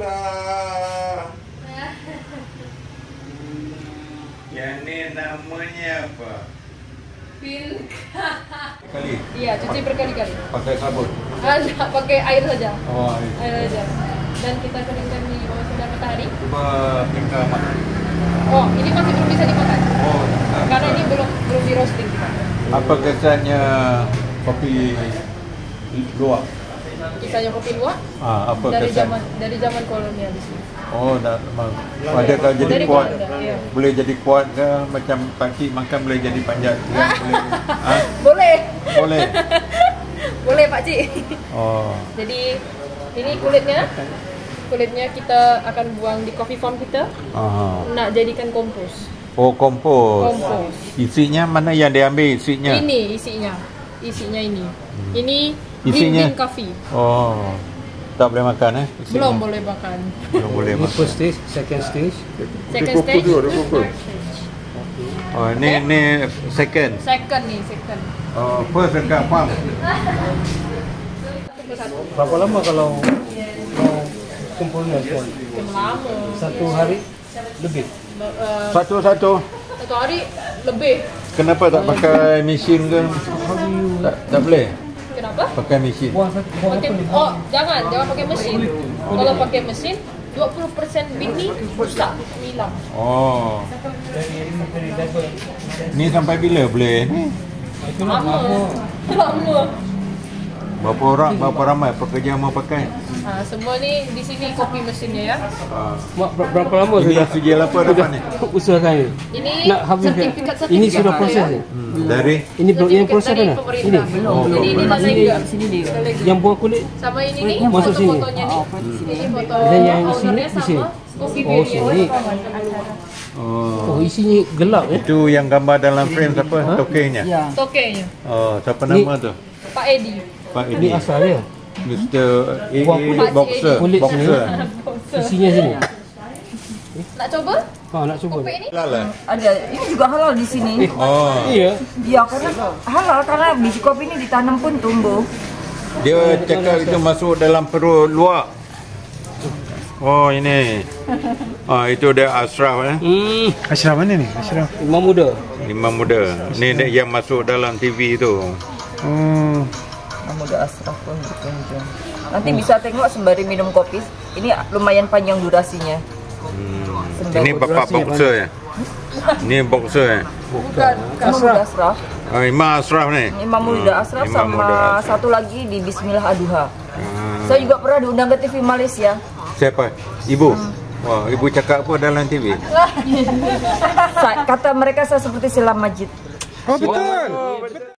Allah. Yang ini namanya apa? Pin. Kali. Iya, cuci berkali-kali. Pakai sabun. Enggak, pakai air saja. Oh, air. Air saja. Dan kita keringkan di bawah sinar matahari. Coba tinggal makan. Oh, ini masih belum bisa dimakan. Oh, Karena ini belum di roasting kita. apa kesannya kopi luwak? Kisahnya kopi luwak Apa dari kesan? zaman kolonialis. Oh, adakah jadi Dari kuat? Belanda, iya. Boleh jadi kuat ke? Macam pakcik makan boleh jadi panjat? Boleh. Boleh. Boleh, Pak Cik. Oh. Jadi ini kulitnya kita akan buang di coffee farm kita. Nak jadikan kompos. Oh, kompos. Kompos. Isinya mana yang diambil isinya? Ini isinya ini. Ini Isinya? green coffee. Oh. Tak boleh makan isinya? Belum boleh makan. Belum boleh Ini makan. first stage, second stage. Second stage. Third stage. Oh, ini second. Second nih, second. Oh, first dekat farm. Berapa lama kalau mau kumpulnya semua? Lama. Satu hari lebih. Satu-satu. Satu hari lebih. Kenapa tak pakai mesin ke? Tak boleh Kenapa? pakai mesin. Buang apa Pakai, ni? jangan pakai mesin. Kalau pakai mesin, 20% bini rusak, hilang. Oh. Ni sampai bila boleh ni? Lama. Berapa ramai pekerja mau pakai? Semua ni di sini kopi mesinnya ya. Mak, berapa lama Ini sudah sijil apa dapat ni? usahakan ni? Ini Nak habiskan. sertifikat Ini sudah proses ya. ni. Dari Ini belum yang proses dari mana? Ini. pemerintah. Oh, Jadi ini dah naik juga. Yang buang kulit. Sama ini nih, Masuk sini. foto-fotonya nih. Ini foto Dan yang di sini, ownernya di sini. sama kopi Oh, birinya. sini. Oh. Oh, isinya gelap ya. Itu yang gambar dalam frame siapa? Tokenya. Tokenya. Oh, siapa nama tu? Pak Edi. Pak Ini ini. asalnya. Mr. Buang kulit. Boxer. Kulit Boxer. Isinya sini. Nak coba? Nak cuba. Kopi ini? Halal. Ada, ini juga halal di sini. Oh. Iya. Ya karena halal karena biji kopi ini ditanam pun tumbuh. Dia cakap itu masuk dalam perut luar. Oh, ini. Oh, itu dia Ashraf Ashraf mana ni? Ashraf. Imam muda. Imam muda. Ni dia yang masuk dalam TV tu. Muda Ashraf pun berkunjung. Nanti bisa tengok sembari minum kopi. Ini lumayan panjang durasinya. Ini bapak boxer ya? Ini boxer ya? Bukan Muda Ashraf. Oh, Imam Ashraf ni? Imam Muda Ashraf Imam sama Muda Ashraf. satu lagi di Bismillah Aduha. Saya juga pernah diundang ke TV Malaysia. Siapa? Ibu? Wah, ibu cakap apa dalam TV? Kata mereka saya seperti Silam Majid. Oh, betul.